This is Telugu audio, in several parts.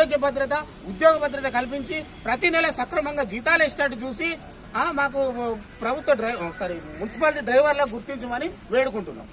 ఆరోగ్య భద్రత, ఉద్యోగ భద్రత కల్పించి ప్రతి నెల సక్రమంగా జీతాలు ఇచ్చేటట్టు చూసి మాకు ప్రభుత్వ మున్సిపాలిటీ డ్రైవర్లకు గుర్తించమని వేడుకుంటున్నాం.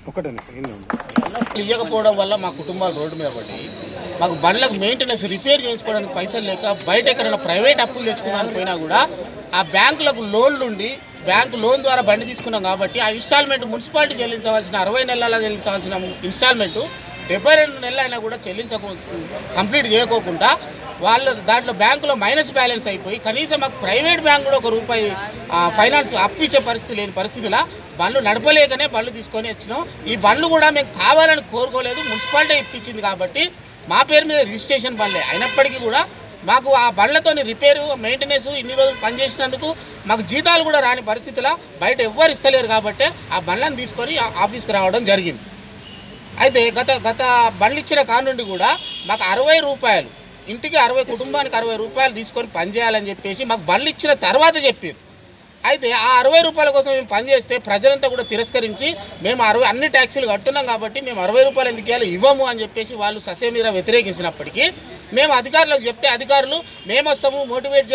ఇవ్వకపోవడం వల్ల మా కుటుంబాలు రోడ్డు మీద పడి మాకు బండ్లకు మెయింటెనెన్స్ రిపేర్ చేయించుకోవడానికి పైసలు లేక బయట ఎక్కడైనా ప్రైవేట్ అప్పులు తెచ్చుకోవడానికి పోయినా కూడా ఆ బ్యాంకులకు లోన్లు ఉండి బ్యాంకు లోన్ ద్వారా బండి తీసుకున్నాం కాబట్టి ఆ ఇన్స్టాల్మెంట్ మున్సిపాలిటీ చెల్లించవలసిన 60 నెలల చెల్లించవలసిన ఇన్స్టాల్మెంట్ 72 నెలలైనా కూడా కంప్లీట్ చేయకోకుండా వాళ్ళు దాంట్లో బ్యాంకులో మైనస్ బ్యాలెన్స్ అయిపోయి కనీసం మాకు ప్రైవేట్ బ్యాంక్ కూడా ₹1 ఫైనాన్స్ అప్పు ఇచ్చే పరిస్థితి లేని పరిస్థితిలో బండ్లు నడపలేకనే బండ్లు తీసుకొని వచ్చినాం. ఈ బండ్లు కూడా మేము కావాలని కోరుకోలేదు, మున్సిపాలిటీ ఇప్పించింది కాబట్టి మా పేరు మీద రిజిస్ట్రేషన్ బండ్లే అయినప్పటికీ కూడా మాకు ఆ బండ్లతోని రిపేరు మెయింటెనెన్స్ ఇన్ని రోజులు పనిచేసినందుకు మాకు జీతాలు కూడా రాని పరిస్థితిలో బయట ఎవ్వరు ఇస్తలేరు కాబట్టి ఆ బండ్లను తీసుకొని ఆఫీస్కి రావడం జరిగింది. అయితే గత బండ్లు ఇచ్చిన కానుండి కూడా మాకు ₹60 ఇంటికి 60 కుటుంబానికి ₹60 తీసుకొని పనిచేయాలని చెప్పేసి మాకు బండ్లు ఇచ్చిన తర్వాత చెప్పారు. అయితే ఆ ₹60 కోసం మేము పనిచేస్తే ప్రజలంతా కూడా తిరస్కరించి మేము అన్ని ట్యాక్సీలు కడుతున్నాం కాబట్టి మేము ₹60 ఎందుకు ఇవ్వము అని చెప్పేసి వాళ్ళు ససేమిరా వ్యతిరేకించినప్పటికీ మేము అధికారులకు చెప్తే అధికారులు మేము వస్తాము మోటివేట్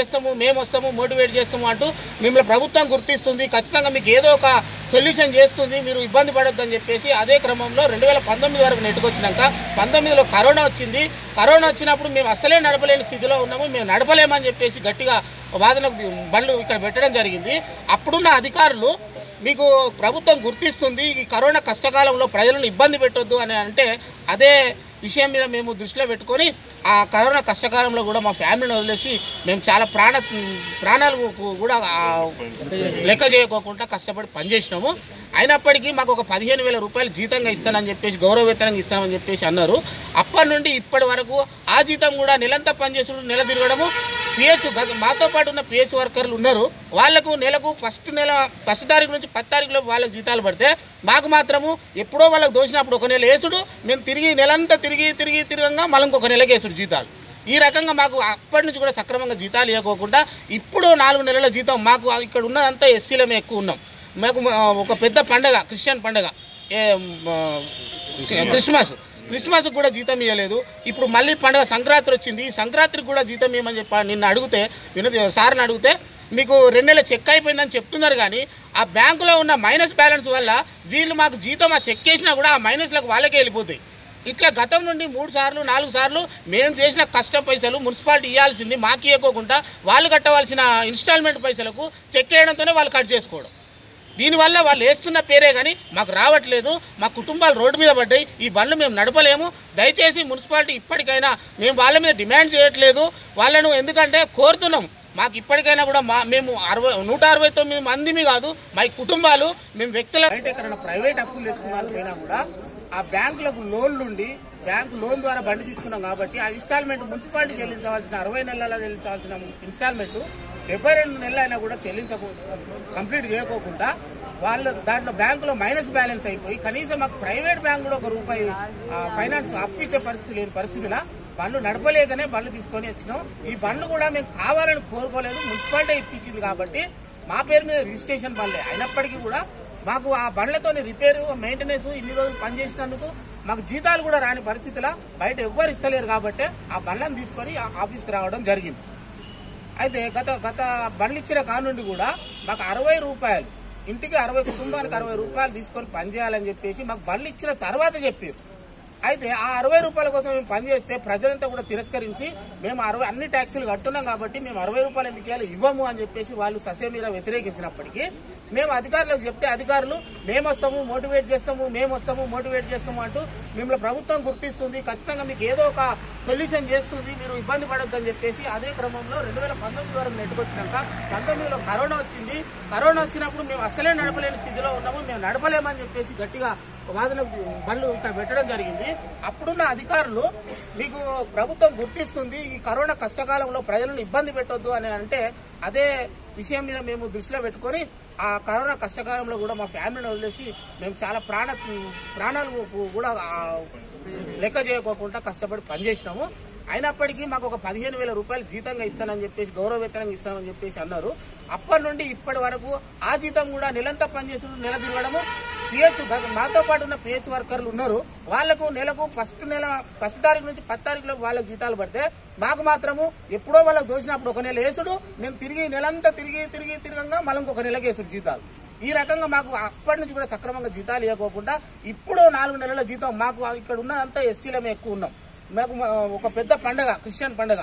చేస్తాము అంటూ మిమ్మల్ని ప్రభుత్వం గుర్తిస్తుంది, ఖచ్చితంగా మీకు ఏదో ఒక సొల్యూషన్ చేస్తుంది, మీరు ఇబ్బంది పడొద్దని చెప్పేసి అదే క్రమంలో 2019 వరకు నెట్టుకొచ్చినాక 19లో కరోనా వచ్చింది. కరోనా వచ్చినప్పుడు మేము అసలే నడపలేని స్థితిలో ఉన్నాము, మేము నడపలేమని చెప్పేసి గట్టిగా వాదనకు బండ్లు ఇక్కడ పెట్టడం జరిగింది. అప్పుడున్న అధికారులు మీకు ప్రభుత్వం గుర్తిస్తుంది, ఈ కరోనా కష్టకాలంలో ప్రజలను ఇబ్బంది పెట్టొద్దు అని అంటే అదే విషయం మీద మేము దృష్టిలో పెట్టుకొని ఆ కరోనా కష్టకాలంలో కూడా మా ఫ్యామిలీని వదిలేసి మేము చాలా ప్రాణాలు కూడా లెక్క చేయకోకుండా కష్టపడి పనిచేసినాము. అయినప్పటికీ మాకు ఒక ₹15,000 జీతంగా ఇస్తానని చెప్పేసి గౌరవ వేతనంగా ఇస్తామని చెప్పేసి అన్నారు. అప్పటి నుండి ఇప్పటి వరకు ఆ జీతం కూడా నెలంతా పనిచేసుడు నెల తిరగడము. మాతో పాటు ఉన్న పిహెచ్ వర్కర్లు ఉన్నారు, వాళ్లకు నెలకు ఫస్ట్ తారీఖు నుంచి 10 తారీఖులో వాళ్ళకి జీతాలు పడితే మాకు మాత్రము ఎప్పుడో వాళ్ళకి దోసినప్పుడు ఒక నెల వేసుడు, మేము నెలంతా తిరగంగా మళ్ళీ ఇంకొక నెలకి వేసుడు జీతాలు. ఈ రకంగా మాకు అప్పటి నుంచి కూడా సక్రమంగా జీతాలు ఇవ్వకోకుండా ఇప్పుడు 4 నెలల జీతం మాకు ఇక్కడ ఉన్నదంతా ఎస్సీలమే ఎక్కువ ఉన్నాం. మాకు ఒక పెద్ద పండగ క్రిస్టియన్ పండగ క్రిస్మస్కి కూడా జీతం ఇవ్వలేదు. ఇప్పుడు మళ్ళీ పండుగ సంక్రాంతి వచ్చింది, సంక్రాంతికి కూడా జీతం ఇవ్వమని నిన్న సార్ని అడిగితే మీకు 2 నెలల చెక్ అయిపోయిందని చెప్తున్నారు. కానీ ఆ బ్యాంకులో ఉన్న మైనస్ బ్యాలెన్స్ వల్ల వీళ్ళు మాకు జీతం ఆ చెక్ చేసినా కూడా ఆ మైనస్లకు వాళ్ళకే వెళ్ళిపోతాయి. ఇట్లా గతం నుండి 3 సార్లు 4 సార్లు మేము చేసిన కష్టం పైసలు మున్సిపాలిటీ ఇవ్వాల్సింది మాకు ఇవ్వకోకుండా వాళ్ళు కట్టవలసిన ఇన్స్టాల్మెంట్ పైసలకు చెక్ వేయడంతోనే వాళ్ళు కట్ చేసుకోవడం. దీనివల్ల వాళ్ళు వేస్తున్న పేరే కానీ మాకు రావట్లేదు, మా కుటుంబాలు రోడ్డు మీద పడ్డాయి, ఈ బండ్లు మేము నడపలేము. దయచేసి మున్సిపాలిటీ ఇప్పటికైనా మేము వాళ్ళ మీద డిమాండ్ చేయట్లేదు వాళ్ళను, ఎందుకంటే కోరుతున్నాం మాకు ఇప్పటికైనా కూడా మేము 169 మందిమి కాదు మా కుటుంబాలు మేము వ్యక్తుల ప్రైవేట్ అప్పులు తెచ్చుకున్నాను పోయినా కూడా ఆ బ్యాంకులకు లోన్లు ఉండి బ్యాంకు లోన్ ద్వారా బండి తీసుకున్నాం కాబట్టి ఆ ఇన్స్టాల్మెంట్ మున్సిపాలిటీ చెల్లించవలసిన 60 నెలల చెల్లించవలసిన ఇన్స్టాల్మెంట్ 72 నెలలైనా కూడా కంప్లీట్ చేయకోకుండా వాళ్ళు దాంట్లో బ్యాంకులో మైనస్ బ్యాలెన్స్ అయిపోయి కనీసం మాకు ప్రైవేట్ బ్యాంక్ కూడా ₹1 ఫైనాన్స్ అప్పు ఇచ్చే పరిస్థితి లేని పరిస్థితిలో బండ్లు నడపలేకనే బండ్లు తీసుకొని వచ్చినాం. ఈ బండ్లు కూడా మేము కావాలని కోరుకోలేదు, మున్సిపాలిటీ ఇప్పించింది కాబట్టి మా పేరు మీద రిజిస్ట్రేషన్ బండ్లే అయినప్పటికీ కూడా మాకు ఆ బండ్లతోని రిపేరు మెయింటెనెన్స్ ఇన్ని రోజులు పనిచేసినందుకు మాకు జీతాలు కూడా రాని పరిస్థితిలో బయట ఎవ్వరు ఇస్తలేరు కాబట్టి ఆ బండ్లను తీసుకొని ఆఫీస్కి రావడం జరిగింది. అయితే గత బండ్లు ఇచ్చిన కానుండి కూడా మాకు ₹60 ఇంటికి 60 కుటుంబానికి ₹60 తీసుకొని పనిచేయాలని చెప్పేసి మాకు బండ్లు ఇచ్చిన తర్వాత చెప్పారు. అయితే ఆ ₹60 కోసం మేము పనిచేస్తే ప్రజలంతా కూడా తిరస్కరించి మేము అన్ని ట్యాక్సీలు కడుతున్నాం కాబట్టి మేము ₹60 ఎందుకు ఇవ్వము అని చెప్పేసి వాళ్ళు ససేమిరా వ్యతిరేకించినప్పటికీ మేము అధికారులకు చెప్తే అధికారులు మేము వస్తాము మోటివేట్ చేస్తాము అంటూ మిమ్మల్ని ప్రభుత్వం గుర్తిస్తుంది, ఖచ్చితంగా మీకు ఏదో ఒక సొల్యూషన్ చేస్తుంది, మీరు ఇబ్బంది పడొద్దని చెప్పేసి అదే క్రమంలో 2019 వరకు నెట్టుకొచ్చినాక 19లో కరోనా వచ్చింది. కరోనా వచ్చినప్పుడు మేము అసలే నడపలేని స్థితిలో ఉన్నాము, మేము నడపలేమని చెప్పేసి గట్టిగా వాదనకు బండ్లు ఇక్కడ పెట్టడం జరిగింది. అప్పుడున్న అధికారులు మీకు ప్రభుత్వం గుర్తిస్తుంది, ఈ కరోనా కష్టకాలంలో ప్రజలను ఇబ్బంది పెట్టొద్దు అని అంటే అదే విషయం మీద మేము దృష్టిలో పెట్టుకొని ఆ కరోనా కష్టకాలంలో కూడా మా ఫ్యామిలీని వదిలేసి మేము చాలా ప్రాణాలు కూడా లెక్క చేయకోకుండా కష్టపడి పనిచేసినాము. అయినప్పటికీ మాకు ఒక ₹15,000 జీతంగా ఇస్తానని చెప్పేసి గౌరవ వేతనంగా ఇస్తామని చెప్పేసి అన్నారు. అప్పటి నుండి ఇప్పటి వరకు ఆ జీతం కూడా నెలంతా పనిచేసి నెల తిరగడము. పిహెచ్ నాతో పాటు ఉన్న పిహెచ్ వర్కర్లు ఉన్నారు, వాళ్లకు నెలకు ఫస్ట్ తారీఖు నుంచి 10 తారీఖులో వాళ్ళకి జీతాలు పడితే మాకు మాత్రము ఎప్పుడో వాళ్ళకి దోచినప్పుడు ఒక నెల వేసుడు, మేము తిరిగి నెలంతా తిరగంగా మళ్ళీ ఇంకొక నెలకి వేసుడు జీతాలు. ఈ రకంగా మాకు అప్పటి నుంచి కూడా సక్రమంగా జీతాలు ఇవ్వకోకుండా ఇప్పుడు 4 నెలల జీతం మాకు ఇక్కడ ఉన్నదంతా ఎస్సీలమే ఎక్కువ ఉన్నాం. మాకు ఒక పెద్ద పండుగ క్రిస్టియన్ పండుగ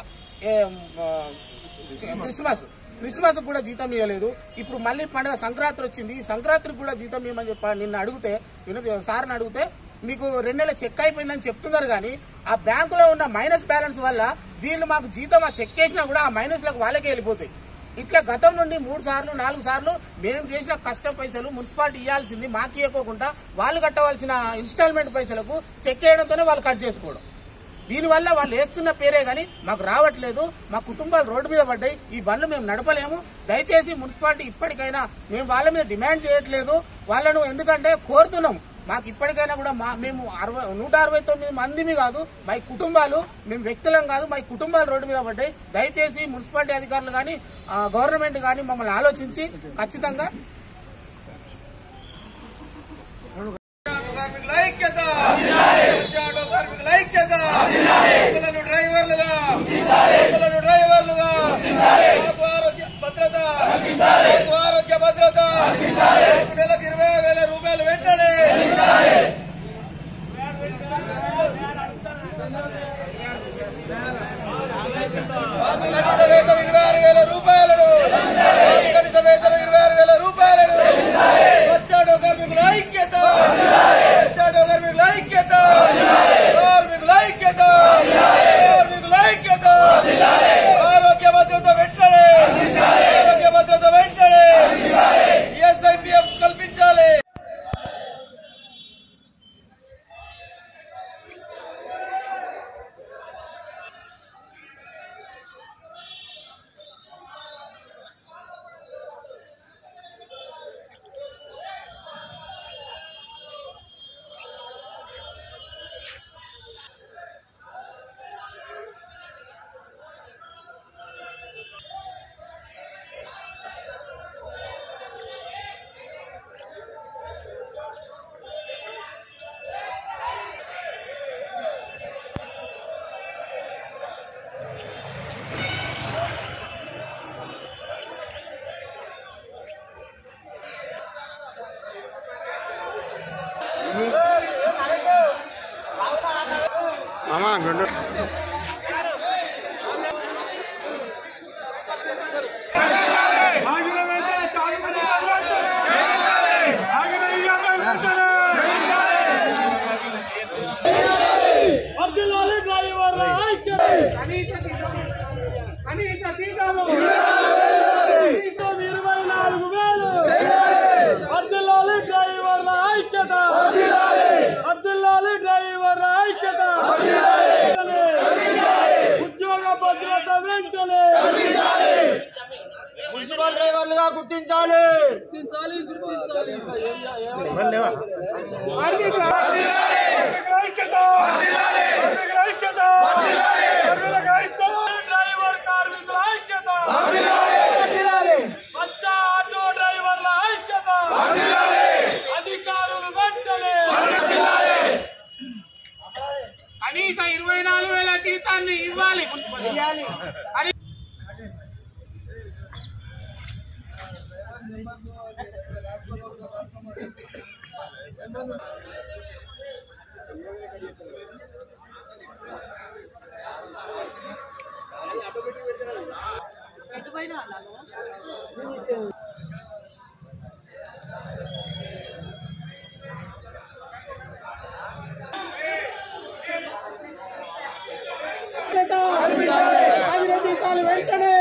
క్రిస్మస్ కూడా జీతం ఇవ్వలేదు. ఇప్పుడు మళ్ళీ పండుగ సంక్రాంతి వచ్చింది, ఈ సంక్రాంతికి కూడా జీతం ఇవ్వమని నిన్న అడిగితే సార్ని అడిగితే మీకు 2 నెలల చెక్ అయిపోయిందని చెప్తున్నారు. కానీ ఆ బ్యాంకులో ఉన్న మైనస్ బ్యాలెన్స్ వల్ల వీళ్ళు మాకు జీతం ఆ చెక్ వేసినా కూడా ఆ మైనస్లకు వాళ్ళకే వెళ్ళిపోతాయి. ఇట్లా గతం నుండి 3 సార్లు 4 సార్లు మేము చేసిన కష్టం పైసలు మున్సిపాలిటీ ఇవ్వాల్సింది మాకు ఇవ్వకోకుండా వాళ్ళు కట్టవలసిన ఇన్స్టాల్మెంట్ పైసలకు చెక్ వేయడంతోనే వాళ్ళు కట్ చేసుకోవడం. దీనివల్ల వాళ్ళు వేస్తున్న పేరే గానీ మాకు రావట్లేదు. మా కుటుంబాలు రోడ్డు మీద పడ్డాయి. ఈ బండ్లు మేము నడపలేము. దయచేసి మున్సిపాలిటీ ఇప్పటికైనా మేము వాళ్ళ మీద డిమాండ్ చేయట్లేదు వాళ్ళను, ఎందుకంటే కోరుతున్నాం మాకు ఇప్పటికైనా కూడా మేము 169 మందిమి కాదు, మా కుటుంబాలు, మేము వ్యక్తులం కాదు, మా కుటుంబాలు రోడ్డు మీద పడ్డాయి. దయచేసి మున్సిపాలిటీ అధికారులు కానీ గవర్నమెంట్ కానీ మమ్మల్ని ఆలోచించి ఖచ్చితంగా మున్సిపల్ డ్రైవర్లుగా గుర్తించాలి. కనీస 24,000 జీతాన్ని ఇవ్వాలి. జీతాలు వెంటనే